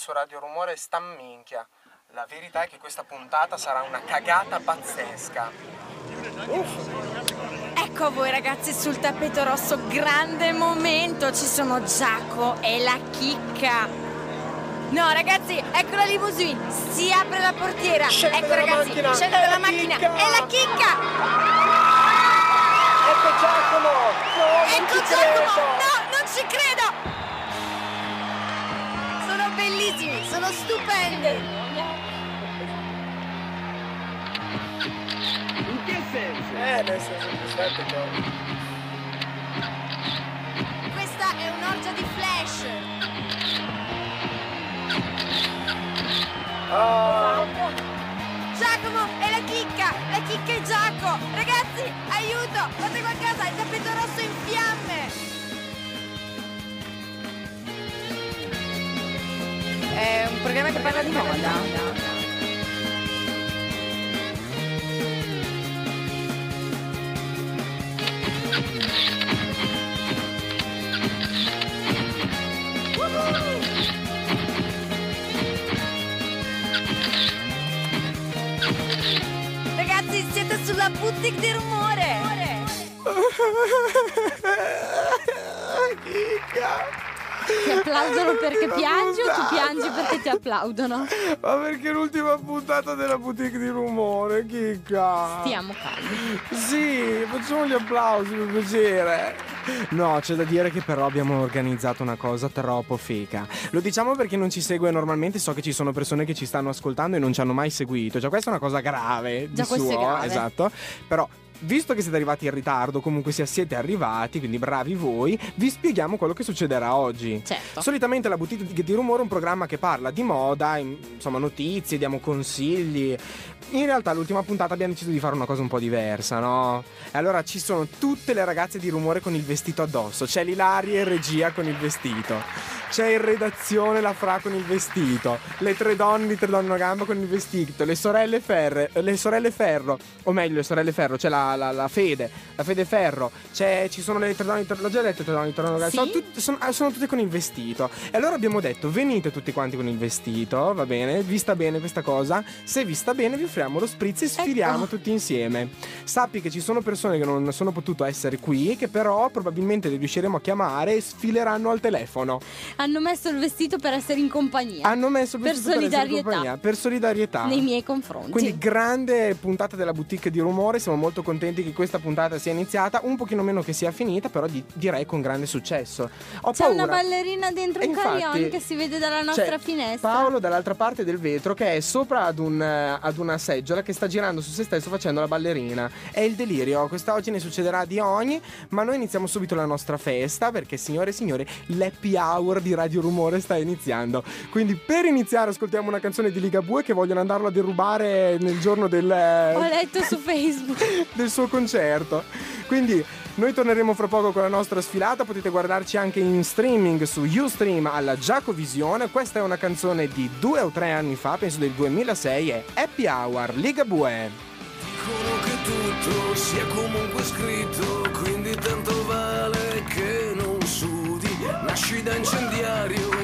su Radio Rumore sta minchia. La verità è che questa puntata sarà una cagata pazzesca. Ecco a voi ragazzi sul tappeto rosso, grande momento, ci sono Giaco e la chicca. No ragazzi, ecco la limousine, si apre la portiera. Scende ecco ragazzi, macchina. scende dalla macchina, Chicca. è la chicca. Ecco Giacomo! No, non Ecco ci Giacomo, credo! no, non ci credo. Sono bellissimi, sono stupendi. In che senso? Nel senso che aspetta che... Questa è un'orgia di flash. Giacomo e la chicca e Giaco. Ragazzi, aiuto, fate qualcosa, il tappeto rosso in fiamme. È un programma che parla di moda. Ragazzi, siete sulla boutique di rumore. Chicca! Ti applaudono perché piangi o tu piangi perché ti applaudono? Ma perché l'ultima puntata della boutique di rumore, chicca? Stiamo calmi. Sì, facciamo gli applausi per piacere. No, c'è da dire che però abbiamo organizzato una cosa troppo fica. Lo diciamo perché non ci segue normalmente, so che ci sono persone che ci stanno ascoltando e non ci hanno mai seguito. Già questa è una cosa grave. Già di questo è suo, grave. esatto. Però visto che siete arrivati in ritardo, comunque sia siete arrivati, quindi bravi voi, vi spieghiamo quello che succederà oggi. Certo. Solitamente la boutique di rumore è un programma che parla di moda, insomma notizie, diamo consigli. In realtà l'ultima puntata abbiamo deciso di fare una cosa un po' diversa, no? E allora ci sono tutte le ragazze di rumore con il vestito addosso. C'è l'Ilaria in regia con il vestito. C'è in redazione la Fra con il vestito. Le tre donne di una gamba con il vestito. Le sorelle Ferro. O meglio, le sorelle Ferro. C'è la Fede Ferro. Ci sono le tre donne l'ho già detto, tre donne di una gamba. Sì? Sono tutte con il vestito. E allora abbiamo detto, venite tutti quanti con il vestito, va bene? Vi sta bene questa cosa? Se vi sta bene vi offriamo lo spritz e sfiliamo tutti insieme. Sappi che ci sono persone che non sono potuto essere qui, che però probabilmente li riusciremo a chiamare e sfileranno al telefono. Hanno messo il vestito per essere in compagnia. Hanno messo il Per vestito per essere in solidarietà. compagnia, per solidarietà Nei miei confronti. Quindi grande puntata della boutique di rumore. Siamo molto contenti che questa puntata sia iniziata, un pochino meno che sia finita, però direi con grande successo. C'è una ballerina dentro E un infatti, carillon che si vede dalla nostra c'è finestra. Paolo dall'altra parte del vetro che è sopra ad una seggiola che sta girando su se stesso facendo la ballerina. È il delirio. Quest'oggi ne succederà di ogni, ma noi iniziamo subito la nostra festa perché, signore e signori, l'happy hour di Radio Rumore sta iniziando. Quindi per iniziare ascoltiamo una canzone di Ligabue che vogliono andarlo a derubare nel giorno Ho letto su Facebook. del suo concerto. Quindi noi torneremo fra poco con la nostra sfilata. Potete guardarci anche in streaming su Ustream alla Giacovisione. Questa è una canzone di 2 o 3 anni fa, penso del 2006, è Happy Hour, Ligabue. Dicono che tutto sia comunque scritto, quindi tanto vale che non sudi. Nasci da incendiario